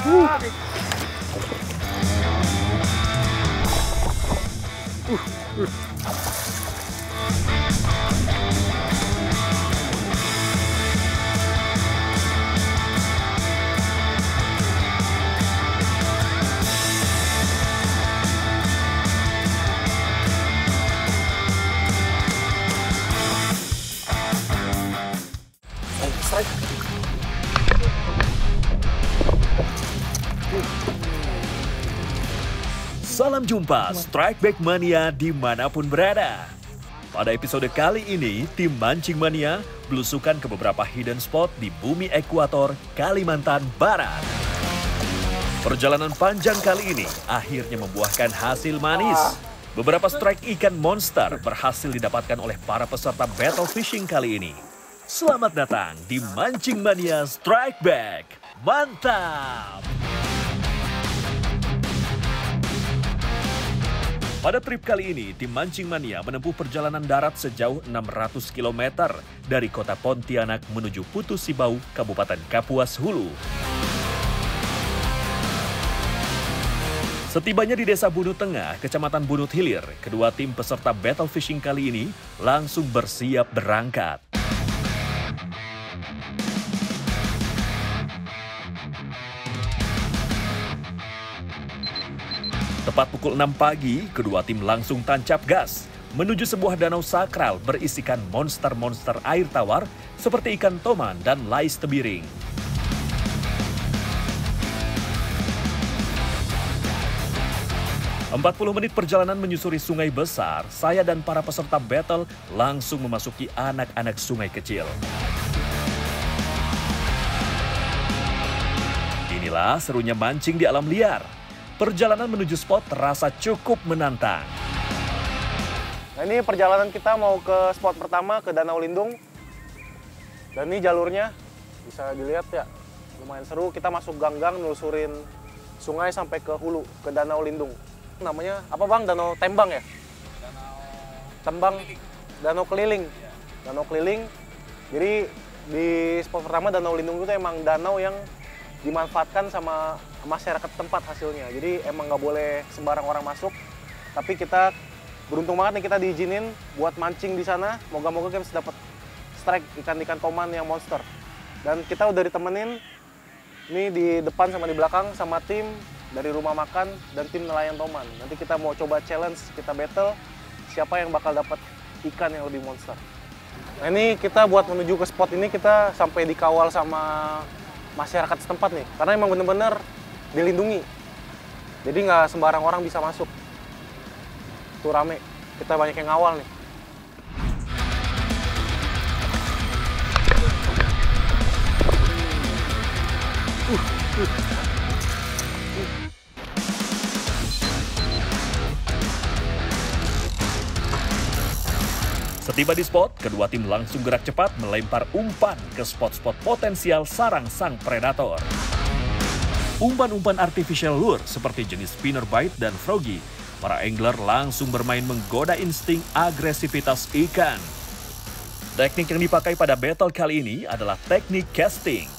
Salam jumpa Strike Back Mania dimanapun berada. Pada episode kali ini, tim Mancing Mania belusukan ke beberapa hidden spot di bumi ekuator Kalimantan Barat. Perjalanan panjang kali ini akhirnya membuahkan hasil manis. Beberapa strike ikan monster berhasil didapatkan oleh para peserta battle fishing kali ini. Selamat datang di Mancing Mania Strike Back. Mantap! Pada trip kali ini, tim Mancing Mania menempuh perjalanan darat sejauh 600 km dari kota Pontianak menuju Putu Sibau, Kabupaten Kapuas Hulu. Setibanya di Desa Bunut Tengah, Kecamatan Bunut Hilir, kedua tim peserta battle fishing kali ini langsung bersiap berangkat. Tepat pukul 6 pagi, kedua tim langsung tancap gas menuju sebuah danau sakral berisikan monster-monster air tawar seperti ikan toman dan lais tebiring. Empat 40 menit perjalanan menyusuri sungai besar, saya dan para peserta battle langsung memasuki anak-anak sungai kecil. Inilah serunya mancing di alam liar. Perjalanan menuju spot terasa cukup menantang. Nah, ini perjalanan kita mau ke spot pertama, ke Danau Lindung. Dan ini jalurnya, bisa dilihat ya, lumayan seru. Kita masuk gang-gang, nelusurin sungai sampai ke hulu, ke Danau Lindung. Namanya apa bang? Danau Tembang ya? Tembang, Danau Keliling. Danau Keliling. Jadi di spot pertama Danau Lindung itu emang danau yang dimanfaatkan sama masyarakat tempat hasilnya. Jadi emang nggak boleh sembarang orang masuk. Tapi kita beruntung banget nih kita diizinin buat mancing di sana. Moga-moga kita bisa dapat strike ikan-ikan toman yang monster. Dan kita udah ditemenin ini di depan sama di belakang sama tim dari rumah makan dan tim nelayan toman. Nanti kita mau coba challenge, kita battle siapa yang bakal dapat ikan yang lebih monster. Nah ini kita buat menuju ke spot ini kita sampai dikawal sama masyarakat setempat nih, karena emang bener-bener dilindungi. Jadi nggak sembarang orang bisa masuk. Tuh rame, kita banyak yang ngawal nih. Setiba di spot, kedua tim langsung gerak cepat melempar umpan ke spot-spot potensial sarang sang predator. Umpan-umpan artificial lure seperti jenis spinnerbait dan froggy, para angler langsung bermain menggoda insting agresivitas ikan. Teknik yang dipakai pada battle kali ini adalah teknik casting.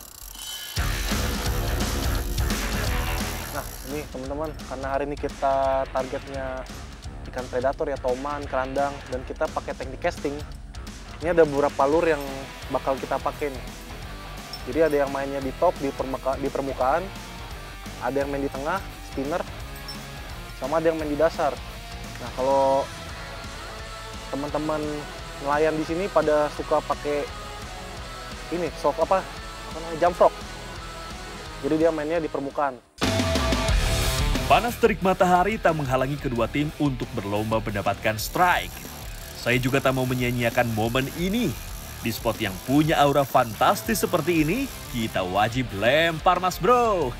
Nah ini teman-teman, karena hari ini kita targetnya ikan predator ya, toman, kerandang, dan kita pakai teknik casting. Ini ada beberapa lure yang bakal kita pakai nih. Jadi ada yang mainnya di top, di permukaan, ada yang main di tengah, spinner, sama ada yang main di dasar. Nah kalau teman-teman nelayan di sini pada suka pakai ini, jump frog. Jadi dia mainnya di permukaan. Panas terik matahari tak menghalangi kedua tim untuk berlomba mendapatkan strike. Saya juga tak mau menyia-nyiakan momen ini. Di spot yang punya aura fantastis seperti ini, kita wajib lempar mas bro.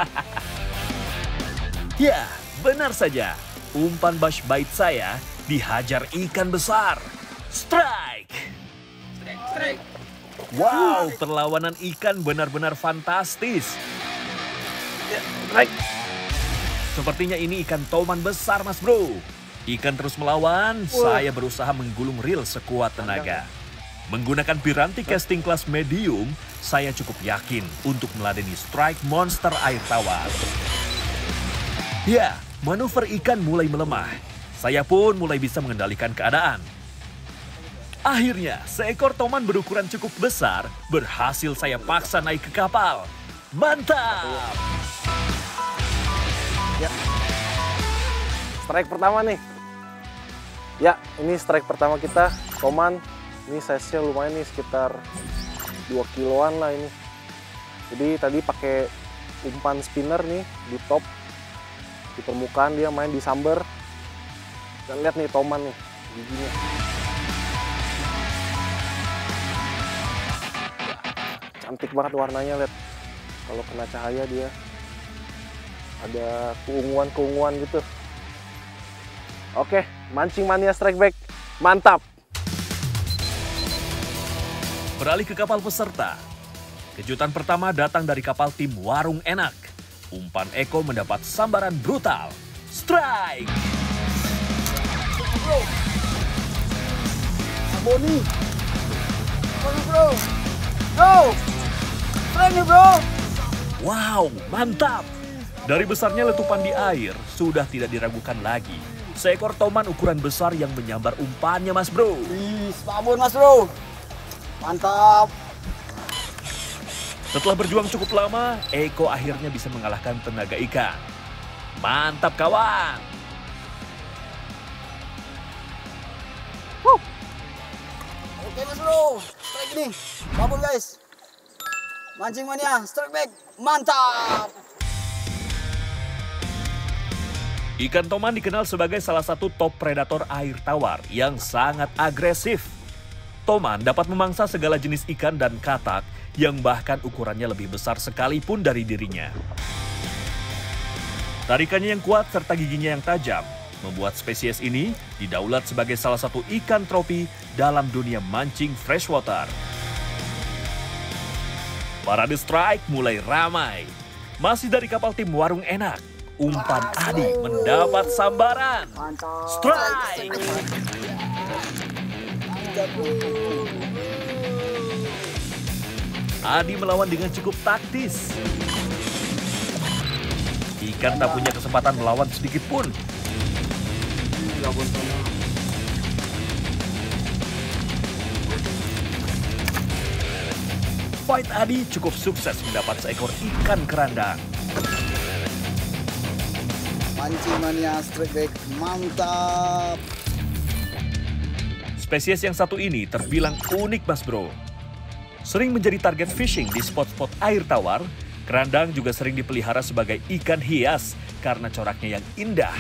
Ya, benar saja. Umpan bash bite saya dihajar ikan besar. Strike! Strike! Wow, perlawanan ikan benar-benar fantastis. Strike! Sepertinya ini ikan toman besar mas bro. Ikan terus melawan, saya berusaha menggulung reel sekuat tenaga. Menggunakan piranti casting kelas medium, saya cukup yakin untuk meladeni strike monster air tawar. Ya, manuver ikan mulai melemah. Saya pun mulai bisa mengendalikan keadaan. Akhirnya, seekor toman berukuran cukup besar berhasil saya paksa naik ke kapal. Mantap! Ya. Strike pertama nih. Ya, ini strike pertama kita, toman. Ini size-nya lumayan nih, sekitar 2 kiloan lah ini. Jadi tadi pakai umpan spinner nih di top. Di permukaan dia main di samber. Dan lihat nih toman nih, giginya. Cantik banget warnanya, lihat. Kalau kena cahaya dia ada keunguan-keunguan gitu. Oke, mancing mania strike back. Mantap. Beralih ke kapal peserta. Kejutan pertama datang dari kapal tim Warung Enak. Umpan Eko mendapat sambaran brutal. Strike! Bro. Aboni. Aboni bro. Go. Strike nih bro. Wow, mantap! Dari besarnya letupan di air, sudah tidak diragukan lagi. Seekor toman ukuran besar yang menyambar umpannya, Mas Bro. Wih, babon mas bro. Mantap. Setelah berjuang cukup lama, Eko akhirnya bisa mengalahkan tenaga ikan. Mantap, kawan! Oke mas bro. Strike nih. Babon guys. Mancing mania strike back. Mantap. Ikan toman dikenal sebagai salah satu top predator air tawar yang sangat agresif. Toman dapat memangsa segala jenis ikan dan katak yang bahkan ukurannya lebih besar sekalipun dari dirinya. Tarikannya yang kuat serta giginya yang tajam membuat spesies ini didaulat sebagai salah satu ikan tropi dalam dunia mancing freshwater. Parade strike mulai ramai. Masih dari kapal tim Warung Enak, umpan Adi mendapat sambaran. Mantap. Strike! Adi melawan dengan cukup taktis. Ikan tak punya kesempatan melawan sedikit pun. Fight Adi cukup sukses mendapat seekor ikan kerandang. Mancing mania strike back. Mantap. Spesies yang satu ini terbilang unik, Mas Bro. Sering menjadi target fishing di spot-spot air tawar, kerandang juga sering dipelihara sebagai ikan hias karena coraknya yang indah.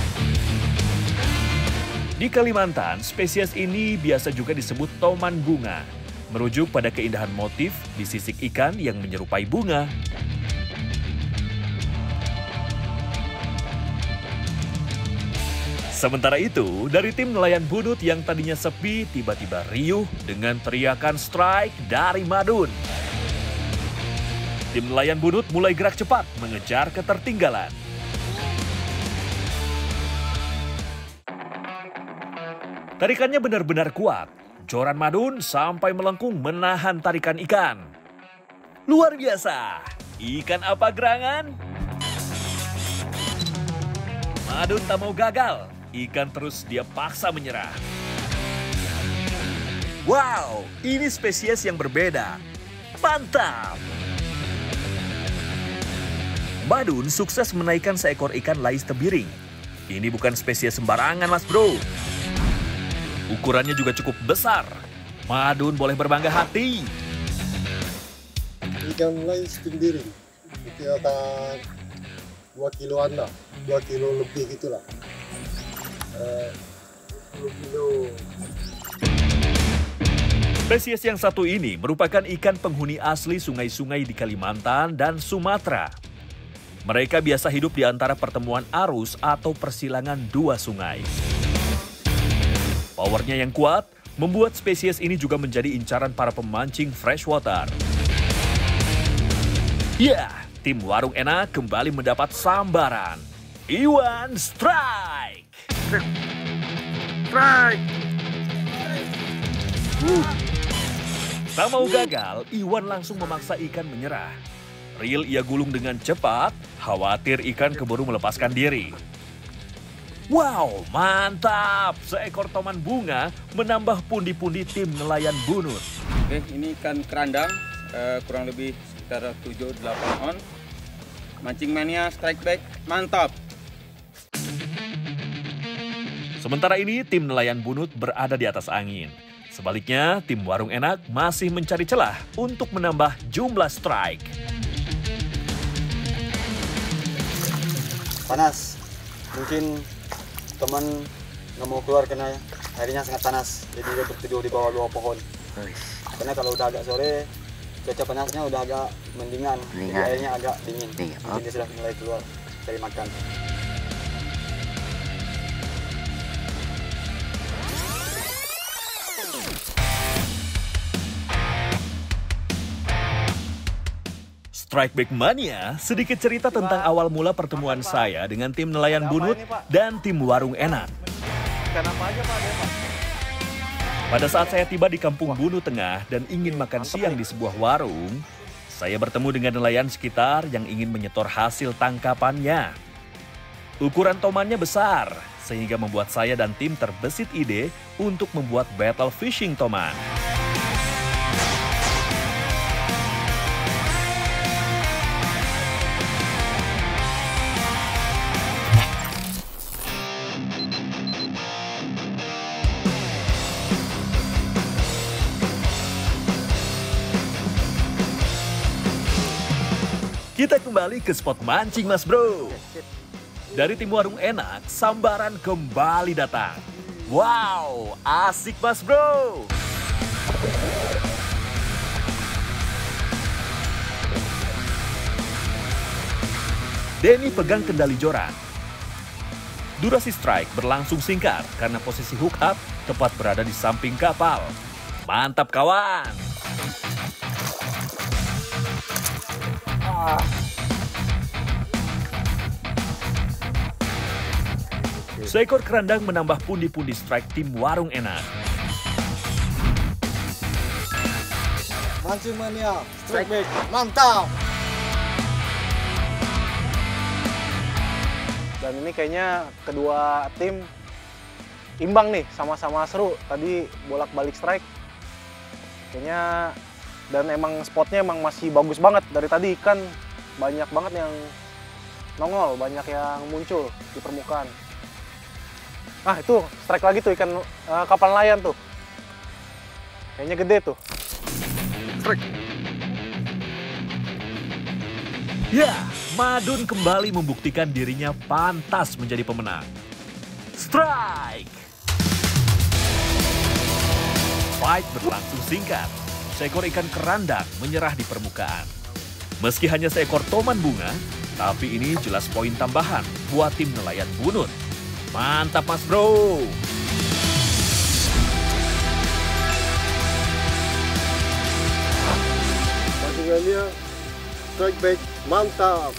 Di Kalimantan, spesies ini biasa juga disebut toman bunga, merujuk pada keindahan motif di sisik ikan yang menyerupai bunga. Sementara itu, dari tim nelayan bunut yang tadinya sepi tiba-tiba riuh dengan teriakan strike dari Madun. Tim nelayan bunut mulai gerak cepat mengejar ketertinggalan. Tarikannya benar-benar kuat. Joran Madun sampai melengkung menahan tarikan ikan. Luar biasa. Ikan apa gerangan? Madun tak mau gagal. Ikan terus dia paksa menyerah. Wow, ini spesies yang berbeda. Mantap! Madun sukses menaikkan seekor ikan lais tebiring. Ini bukan spesies sembarangan, Mas Bro. Ukurannya juga cukup besar. Madun boleh berbangga hati. Ikan lais tebiring. Itu akan 2 kiloan lah. 2 kilo lebih gitulah. 10 kilo. Spesies yang satu ini merupakan ikan penghuni asli sungai-sungai di Kalimantan dan Sumatera. Mereka biasa hidup di antara pertemuan arus atau persilangan dua sungai. Powernya yang kuat membuat spesies ini juga menjadi incaran para pemancing freshwater. Ya, tim Warung Enak kembali mendapat sambaran. Iwan strike! Strike! Tak mau gagal, Iwan langsung memaksa ikan menyerah. Reel ia gulung dengan cepat, khawatir ikan keburu melepaskan diri. Wow, mantap! Seekor toman bunga menambah pundi-pundi tim nelayan bunut. Oke, ini ikan kerandang, kurang lebih sekitar 7-8 on. Mancing Mania strike back, mantap! Sementara ini, tim nelayan bunut berada di atas angin. Sebaliknya, tim warung enak masih mencari celah untuk menambah jumlah strike. Panas. Mungkin teman nggak mau keluar karena airnya sangat panas. Jadi dia berteduh di bawah pohon. Karena kalau udah agak sore, cuaca panasnya udah agak mendingan. Jadi airnya agak dingin. Mungkin dia sudah mulai keluar cari makan. Strike Back Mania, sedikit cerita tentang awal mula pertemuan saya dengan tim nelayan bunut dan tim warung enak. Ikan apa aja Pak? Ada, Pak? Pada saat saya tiba di Kampung Bunut Tengah dan ingin makan siang di sebuah warung, saya bertemu dengan nelayan sekitar yang ingin menyetor hasil tangkapannya. Ukuran tomannya besar, sehingga membuat saya dan tim terbesit ide untuk membuat battle fishing toman. Kita kembali ke spot mancing, Mas Bro. Dari tim warung enak, sambaran kembali datang. Wow, asik Mas Bro. Denny pegang kendali joran. Durasi strike berlangsung singkat karena posisi hook up tepat berada di samping kapal. Mantap kawan. Seekor kerandang menambah pundi-pundi strike tim warung enak. Mancing Mania, strike back, mantap! Dan ini kayaknya kedua tim imbang nih, sama-sama seru. Tadi bolak-balik strike. Kayaknya dan emang spotnya emang masih bagus banget. Dari tadi ikan banyak banget yang nongol, banyak yang muncul di permukaan. Ah itu strike lagi tuh ikan kapal nelayan tuh. Kayaknya gede tuh. Strike. Ya, Madun kembali membuktikan dirinya pantas menjadi pemenang. Strike. Fight berlangsung singkat. Seekor ikan kerandang menyerah di permukaan. Meski hanya seekor toman bunga, tapi ini jelas poin tambahan buat tim nelayan bunut. Mantap Mas Bro! Mancing Mania strike back, mantap.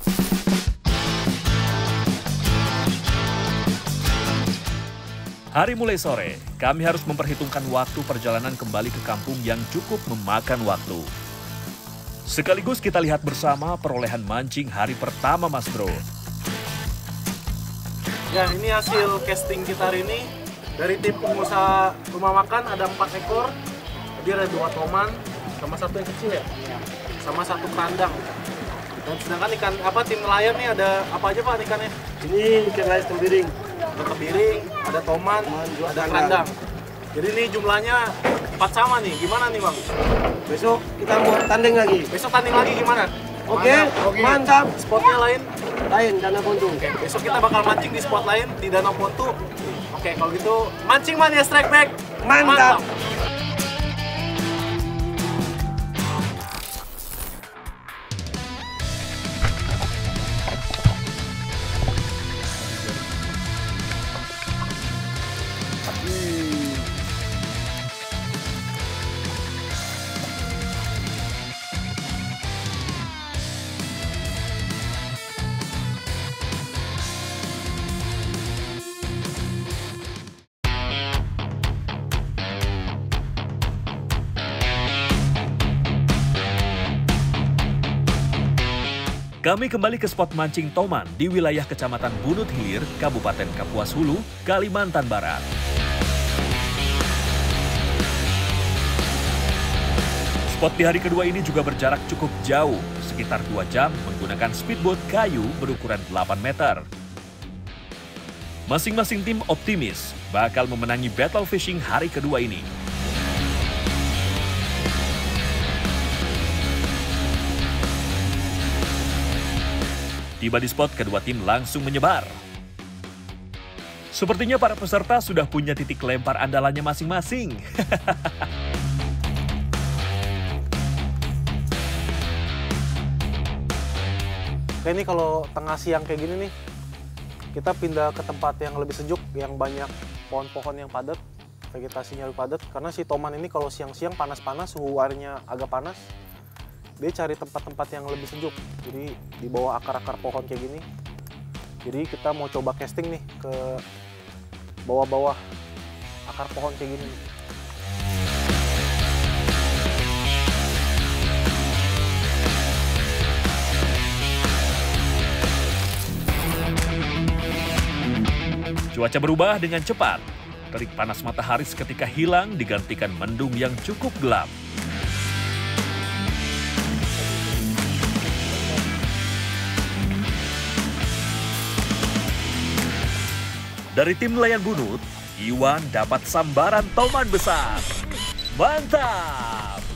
Hari mulai sore, kami harus memperhitungkan waktu perjalanan kembali ke kampung yang cukup memakan waktu. Sekaligus kita lihat bersama perolehan mancing hari pertama, Mas Bro. Ya ini hasil casting kita hari ini. Dari tim pengusaha rumah makan ada 4 ekor. Jadi ada 2 toman, sama 1 yang kecil ya? Sama 1 kerandang. Dan sedangkan ikan tim nelayan nih ada apa aja Pak ikannya? Ini ikan lais tembiring. Ada kepiring, ada toman, ada kerandang. Jadi ini jumlahnya 4 sama nih. Gimana nih Bang? Besok kita mau tanding lagi. Besok tanding lagi gimana? Oke, mantap. Spotnya lain? Lain, Danau Pontu. Oke, besok kita bakal mancing di spot lain di Danau Pontu. Oke, kalau gitu Mancing Mania Strike Back. Mantap. Kami kembali ke spot mancing toman di wilayah Kecamatan Bunut Hilir, Kabupaten Kapuas Hulu, Kalimantan Barat. Spot di hari kedua ini juga berjarak cukup jauh, sekitar 2 jam menggunakan speedboat kayu berukuran 8 meter. Masing-masing tim optimis bakal memenangi battle fishing hari kedua ini. Tiba di spot, kedua tim langsung menyebar. Sepertinya para peserta sudah punya titik lempar andalannya masing-masing. Oke, ini kalau tengah siang kayak gini nih, kita pindah ke tempat yang lebih sejuk, yang banyak pohon-pohon yang padat, vegetasinya lebih padat. Karena si toman ini kalau siang-siang panas-panas, suhu airnya agak panas, dia cari tempat-tempat yang lebih sejuk. Jadi di bawah akar-akar pohon kayak gini. Jadi kita mau coba casting nih ke bawah-bawah akar pohon kayak gini. Cuaca berubah dengan cepat. Terik panas matahari seketika hilang digantikan mendung yang cukup gelap. Dari tim nelayan Bunut, Iwan dapat sambaran toman besar. Mantap!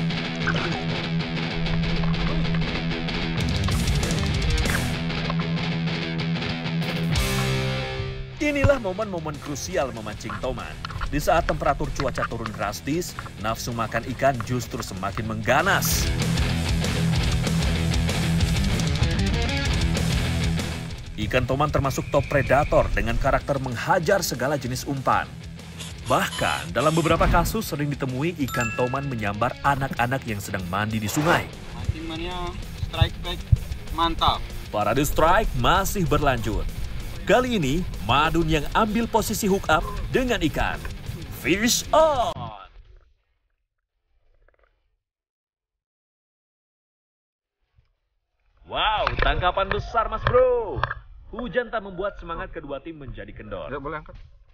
Inilah momen-momen krusial memancing toman. Di saat temperatur cuaca turun drastis, nafsu makan ikan justru semakin mengganas. Ikan toman termasuk top predator dengan karakter menghajar segala jenis umpan. Bahkan dalam beberapa kasus sering ditemui ikan toman menyambar anak-anak yang sedang mandi di sungai. Mancing Mania strike back mantap. Parade strike masih berlanjut. Kali ini Madun yang ambil posisi hook up dengan ikan. Fish on! Wow, tangkapan besar mas bro. Hujan tak membuat semangat kedua tim menjadi kendor. Nggak boleh angkat.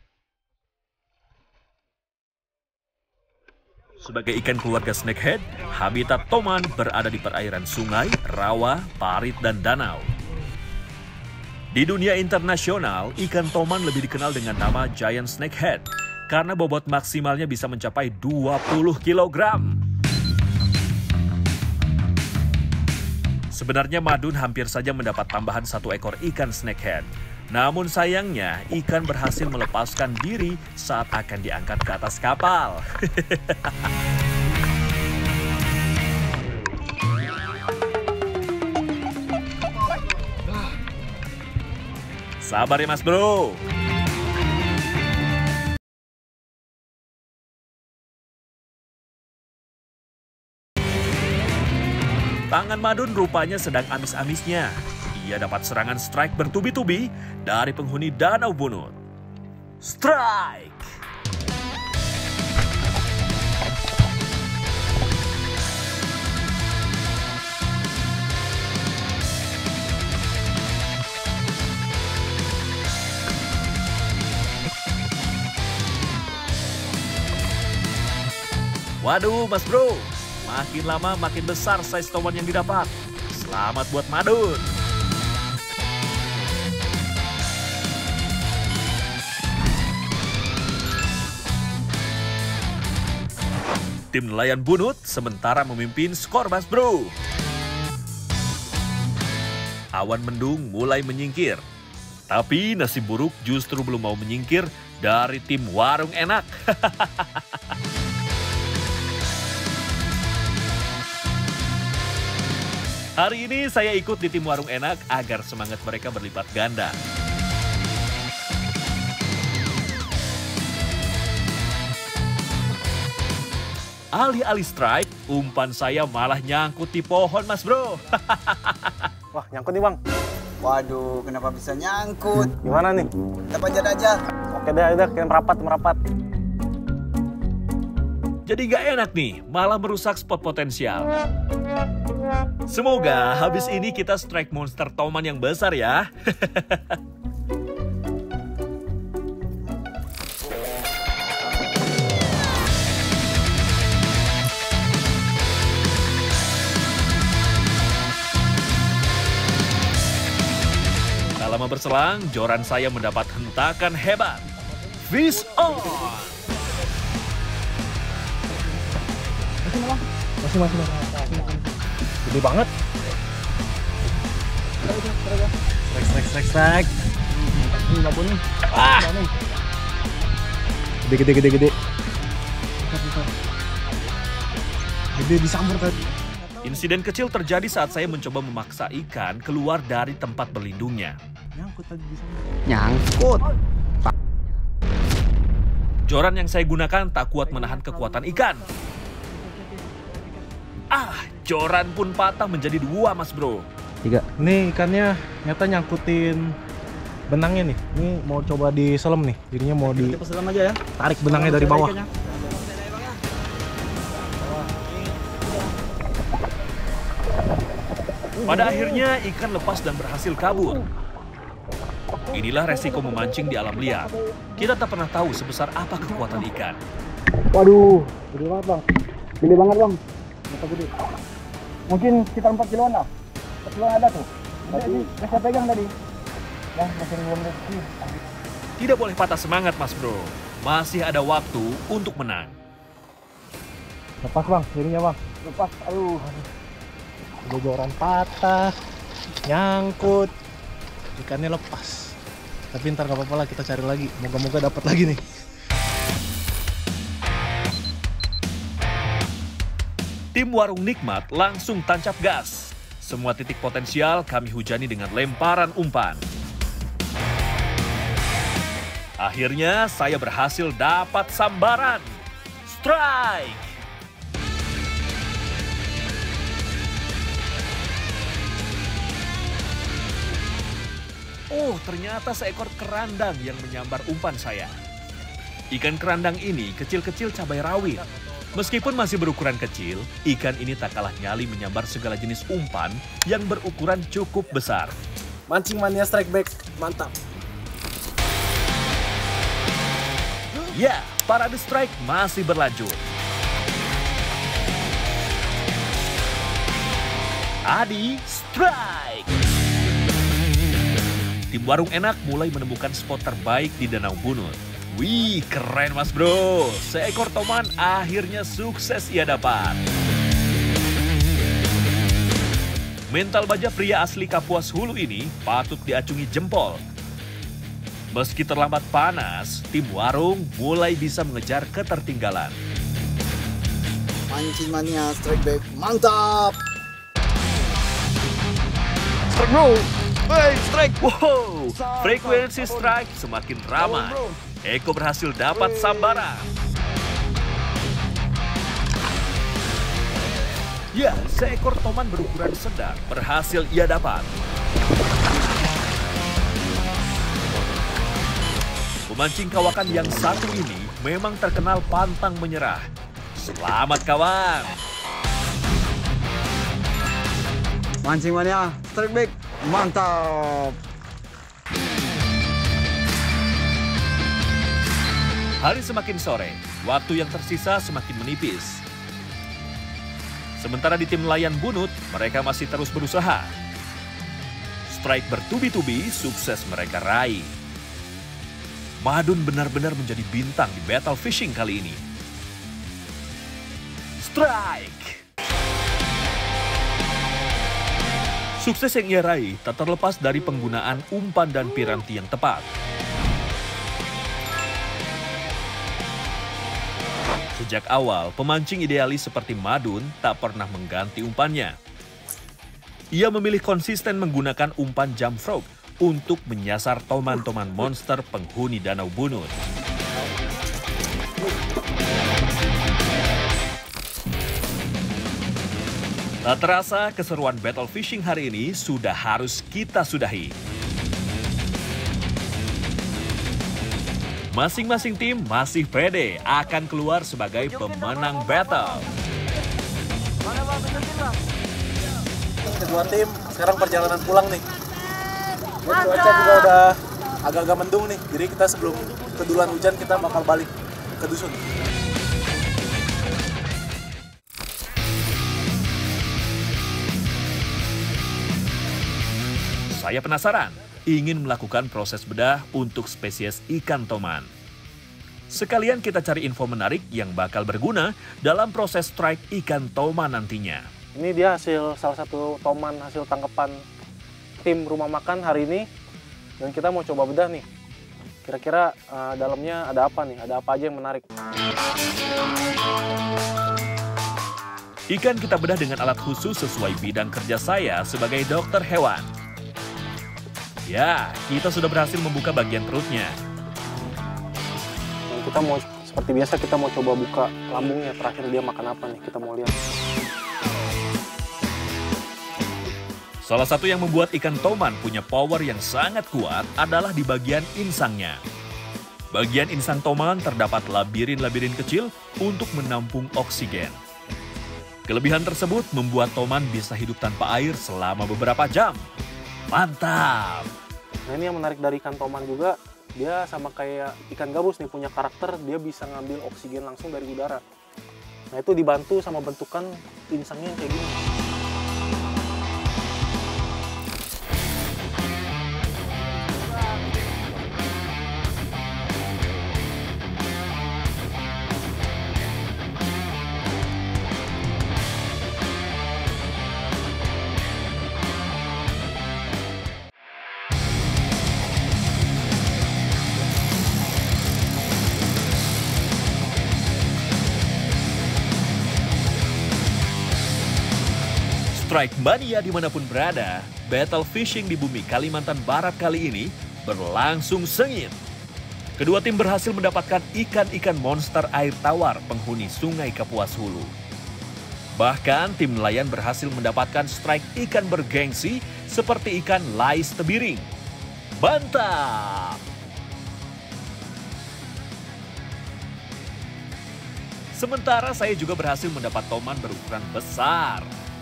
Sebagai ikan keluarga snakehead, habitat toman berada di perairan sungai, rawa, parit, dan danau. Di dunia internasional, ikan toman lebih dikenal dengan nama giant snakehead karena bobot maksimalnya bisa mencapai 20 kg. Sebenarnya Madun hampir saja mendapat tambahan 1 ekor ikan snakehead. Namun sayangnya, ikan berhasil melepaskan diri saat akan diangkat ke atas kapal. Sabar ya mas bro. Tangan Madun rupanya sedang amis-amisnya. Ia dapat serangan strike bertubi-tubi dari penghuni Danau Bunut. Strike! Waduh mas bro, makin lama makin besar size toman yang didapat. Selamat buat Madun. Tim nelayan Bunut sementara memimpin skor mas bro. Awan mendung mulai menyingkir. Tapi nasib buruk justru belum mau menyingkir dari tim Warung Enak. Hari ini saya ikut di tim Warung Enak agar semangat mereka berlipat ganda. Alih-alih strike, umpan saya malah nyangkut di pohon mas bro. Wah, nyangkut nih bang. Waduh, kenapa bisa nyangkut? Gimana nih? Kita panjat aja. Oke deh, udah kita merapat. Jadi gak enak nih, malah merusak spot potensial. Semoga habis ini kita strike monster toman yang besar ya. Tak lama berselang, joran saya mendapat hentakan hebat. Fish on! Masih. Gede banget. Strike. Ini nggak boleh. Gede. Gede disambar tadi. Insiden kecil terjadi saat saya mencoba memaksa ikan keluar dari tempat berlindungnya. Nyangkut tadi di sana. Nyangkut. Joran yang saya gunakan tak kuat menahan kekuatan ikan. Joran pun patah menjadi 2, Mas Bro. 3. Ini ikannya nyata nyangkutin benangnya nih. Ini mau coba diselam nih. Jadinya mau Selam aja ya. ditarik benangnya dari bawah. Pada akhirnya ikan lepas dan berhasil kabur. Inilah resiko memancing di alam liar. Kita tak pernah tahu sebesar apa kekuatan ikan. Waduh, gede banget bang. Gede banget bang. Mata gede. Mungkin sekitar 4 kiloan lah. 4 kiloan ada tuh. Tadi saya pegang tadi. Ya, masih belum rezeki. Tidak boleh patah semangat, Mas Bro. Masih ada waktu untuk menang. Lepas bang, jadinya bang. Lepas, aduh. Udah joran patah, nyangkut, ikannya lepas. Tapi ntar gak apa-apa lah, kita cari lagi. Moga-moga dapat lagi nih. Tim Warung Nikmat langsung tancap gas. Semua titik potensial kami hujani dengan lemparan umpan. Akhirnya saya berhasil dapat sambaran. Strike! Oh, ternyata seekor kerandang yang menyambar umpan saya. Ikan kerandang ini kecil-kecil cabai rawit. Meskipun masih berukuran kecil, ikan ini tak kalah nyali menyambar segala jenis umpan yang berukuran cukup besar. Mancing mania strike back, mantap. Ya, parade strike masih berlanjut. Adi strike! Tim Warung Enak mulai menemukan spot terbaik di Danau Bunut. Wih, keren Mas Bro. Seekor toman akhirnya sukses ia dapat. Mental baja pria asli Kapuas Hulu ini patut diacungi jempol. Meski terlambat panas, tim Warung mulai bisa mengejar ketertinggalan. Mancing mania strike back, mantap. Strike bro, hey strike. Wow, frekuensi strike semakin ramai. Eko berhasil dapat sambaran. Ya, seekor toman berukuran sedang berhasil ia dapat. Pemancing kawakan yang satu ini memang terkenal pantang menyerah. Selamat kawan! Mancing mania strike back, mantap. Hari semakin sore, waktu yang tersisa semakin menipis. Sementara di tim nelayan Bunut, mereka masih terus berusaha. Strike bertubi-tubi sukses mereka raih. Madun benar-benar menjadi bintang di battle fishing kali ini. Strike! Sukses yang ia raih tak terlepas dari penggunaan umpan dan piranti yang tepat. Sejak awal, pemancing idealis seperti Madun tak pernah mengganti umpannya. Ia memilih konsisten menggunakan umpan jump frog untuk menyasar toman-toman monster penghuni Danau Bunut. Tak terasa, keseruan battle fishing hari ini sudah harus kita sudahi. Masing-masing tim masih pede akan keluar sebagai pemenang battle. Kedua tim sekarang perjalanan pulang nih. Cuaca juga udah agak-agak mendung nih. Jadi kita sebelum keduluan hujan kita bakal balik ke dusun. Saya penasaran, ingin melakukan proses bedah untuk spesies ikan toman. Sekalian kita cari info menarik yang bakal berguna dalam proses strike ikan toman nantinya. Ini dia hasil salah satu toman hasil tangkapan tim rumah makan hari ini. Dan kita mau coba bedah nih. Kira-kira dalamnya ada apa nih? Ada apa aja yang menarik? Ikan kita bedah dengan alat khusus sesuai bidang kerja saya sebagai dokter hewan. Ya, kita sudah berhasil membuka bagian perutnya. Dan kita mau seperti biasa kita mau coba buka lambungnya. Terakhir dia makan apa nih? Kita mau lihat. Salah satu yang membuat ikan toman punya power yang sangat kuat adalah di bagian insangnya. Bagian insang toman terdapat labirin-labirin kecil untuk menampung oksigen. Kelebihan tersebut membuat toman bisa hidup tanpa air selama beberapa jam. Mantap! Nah ini yang menarik dari ikan toman juga, dia sama kayak ikan gabus nih, punya karakter, dia bisa ngambil oksigen langsung dari udara. Nah itu dibantu sama bentukan insangnya yang kayak gini. Strike Mania dimanapun berada, battle fishing di bumi Kalimantan Barat kali ini berlangsung sengit. Kedua tim berhasil mendapatkan ikan-ikan monster air tawar penghuni Sungai Kapuas Hulu. Bahkan tim nelayan berhasil mendapatkan strike ikan bergengsi seperti ikan lais tebiring. Mantap! Sementara saya juga berhasil mendapat toman berukuran besar.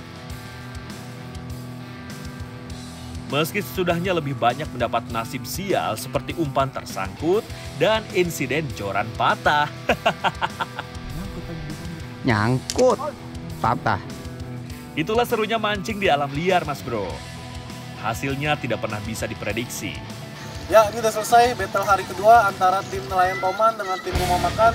Meski sesudahnya lebih banyak mendapat nasib sial seperti umpan tersangkut dan insiden joran patah. Nyangkut, patah. Itulah serunya mancing di alam liar, Mas Bro. Hasilnya tidak pernah bisa diprediksi. Ya ini udah selesai battle hari kedua antara tim nelayan toman dengan tim rumah makan.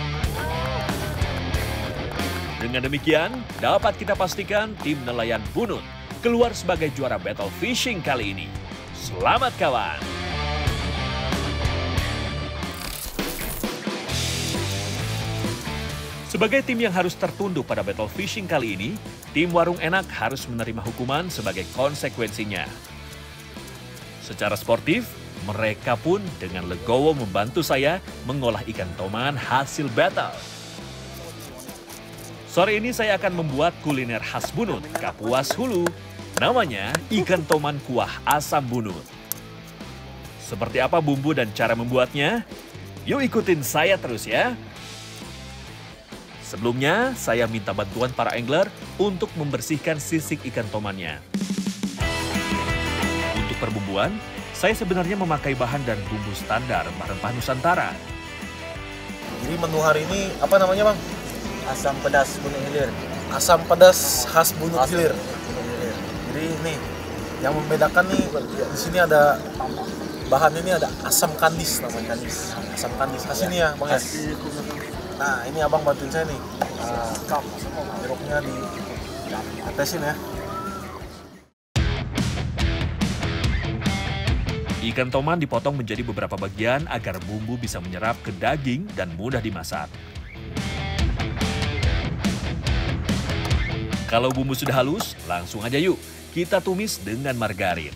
Dengan demikian, dapat kita pastikan tim nelayan bunut keluar sebagai juara battle fishing kali ini. Selamat kawan! Sebagai tim yang harus tertunduk pada battle fishing kali ini, tim Warung Enak harus menerima hukuman sebagai konsekuensinya. Secara sportif, mereka pun dengan legowo membantu saya mengolah ikan toman hasil battle. Sore ini saya akan membuat kuliner khas bunut Kapuas Hulu. Namanya ikan toman kuah asam bunut. Seperti apa bumbu dan cara membuatnya? Yuk ikutin saya terus ya. Sebelumnya, saya minta bantuan para angler untuk membersihkan sisik ikan tomannya. Untuk perbumbuan, saya sebenarnya memakai bahan dan bumbu standar rempah Nusantara. Jadi menu hari ini apa namanya bang? Asam pedas Gunung Hilir. Asam pedas khas Bunut Hilir. Jadi nih yang membedakan nih di sini ada bahan ini ada asam kandis namanya. Asam kandis khas ini ya bang ya. Nah ini abang bantuin saya nih. Jeruknya ditetesin ya. Ikan toman dipotong menjadi beberapa bagian agar bumbu bisa menyerap ke daging dan mudah dimasak. Kalau bumbu sudah halus, langsung aja yuk kita tumis dengan margarin.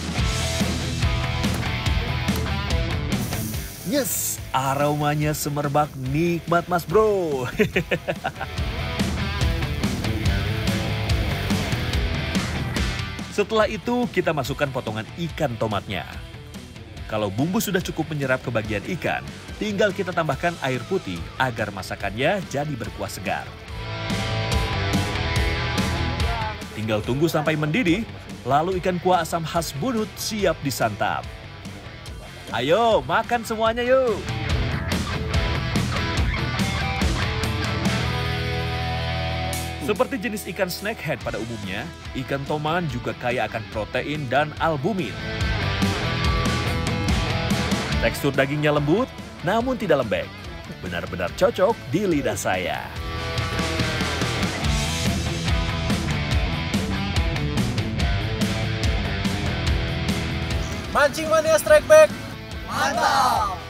Yes, aromanya semerbak nikmat Mas Bro. Setelah itu kita masukkan potongan ikan tomatnya. Kalau bumbu sudah cukup menyerap ke bagian ikan, tinggal kita tambahkan air putih agar masakannya jadi berkuah segar. Tinggal tunggu sampai mendidih, lalu ikan kuah asam khas Bunut siap disantap. Ayo, makan semuanya yuk! Seperti jenis ikan snakehead pada umumnya, ikan toman juga kaya akan protein dan albumin. Tekstur dagingnya lembut, namun tidak lembek. Benar-benar cocok di lidah saya. Mancing Mania Strike Back. Mantap!